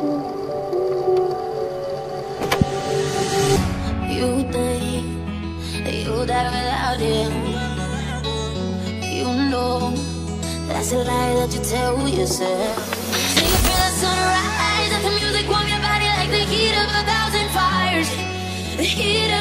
You think you die without him. You know that's a lie that you tell yourself. So you feel the sunrise, let the music warm your body like the heat of 1,000 fires. The heat